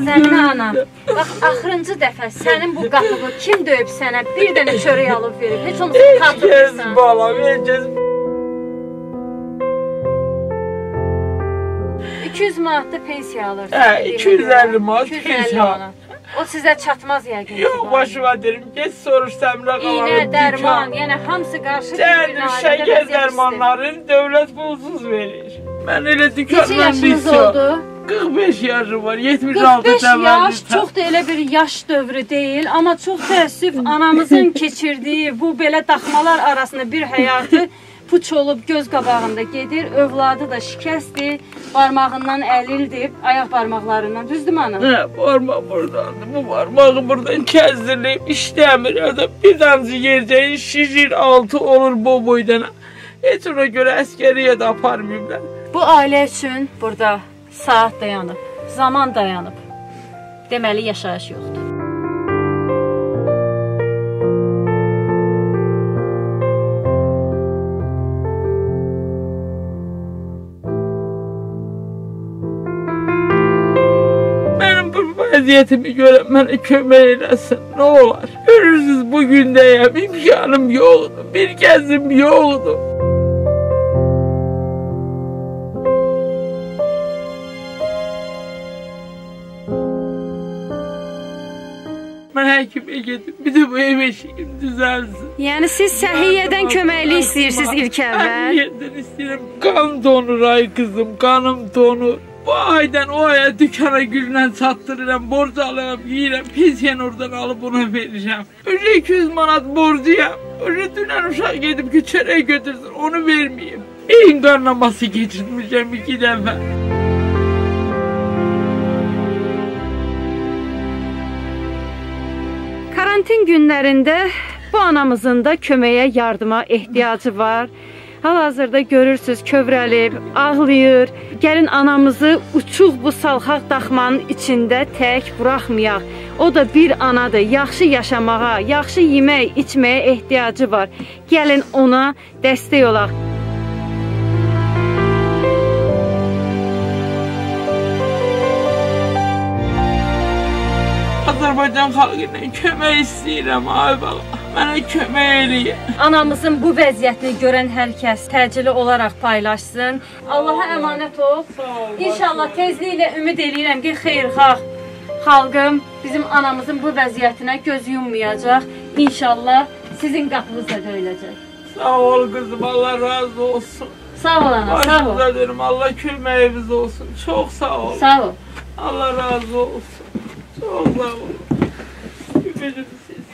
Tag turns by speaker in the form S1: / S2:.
S1: Zəminə anam, bax, axırıncı dəfə sənin bu qapığı kim döyüb sənə bir dənə çörək alıb verib? Heç olmasa xatırlayırsan.
S2: Heç balam, heç
S1: 200 manatlıq pensiya alırsan.
S2: Hə, 250 manat pensiya.
S1: O sizə çatmaz yəqin.
S2: Yox, başıma derim, geç soruş Səmirə qalanın
S1: İynə, dərman, yəni hamısı qarşı
S2: bir-birinə şəkər dərmanlarını dövlət pulsuz verir. Mən elə dükandan
S1: neçə yaşınız oldu?
S2: 45 yaşım var, 76
S1: 45
S2: təvəllüd.
S1: yaş çox da elə bir yaş dövrü deyil, amma çox təəssüf anamızın keçirdiyi bu belə daxmalar arasında bir həyatı puç olub göz qabağında gedir, övladı da şikəsdir, barmağından əlildir, ayaq barmaqlarından, düzdür ana?
S2: Hə, barmaq buradandır, bu barmağı buradan kəzdirilib, işləmir, bir damcı yercəyin şişir, altı olur bu boydana. Heç ona görə əskəriyə də aparmayıblar.
S1: Bu ailə üçün burada saat dayanıb, zaman dayanıb, deməli yaşayış yoxdur.
S2: Vəziyyətimi görən mənə kömək eləsin, nə olar? Görürsünüz, bugündəyəm, imkanım yoxdur, bir gəzim yoxdur. Mən həkimə gedim, bir də bu ev eşiyim düzəlsin.
S1: Yəni siz səhiyyədən köməkli istəyirsiniz ilk əvvəl?
S2: Səhiyyədən istəyirəm, qan donur ay qızım, qanım donur. Bu aydan o aya dükana güllə çatdırıram, borc alıram, yiyirəm, pensiyanı oradan alıb ona verirəm. Öyle 200 manat borcuyam. Öyle dünən uşaq gedib ki, çörək götürsün, onu verməyim. Beyin qarnaması geçirmişəm 2 dəfə.
S1: Karantin günlərində bu anamızın da köməyə, yardıma ehtiyacı var. Hal-hazırda görürsünüz, kövrəlib, ağlayır. Gəlin anamızı uçuq bu salxaq daxmanın içində tək buraxmayaq. O da bir anadır, yaxşı yaşamağa, yaxşı yemək, içməyə ehtiyacı var. Gəlin ona dəstək olaq.
S2: Azərbaycan xalqından kömək istəyirəm, ay bala. Mənə kömək eləyin.
S1: Anamızın bu vəziyyətini görən hər kəs təcili olaraq paylaşsın. Allaha əmanət ol. İnşallah tezliklə ümid eləyirəm ki, xeyirxah xalqım bizim anamızın bu vəziyyətinə göz yummayacaq. İnşallah sizin qapınız da döyüləcək.
S2: Sağ ol qızım, Allah razı olsun.
S1: Sağ ol ana, sağ ol.
S2: Başınıza derim, Allah köməyimiz olsun. Çox sağ ol.
S1: Sağ ol.
S2: Allah razı olsun. Çok sağ ol. Öpeceğim sizi.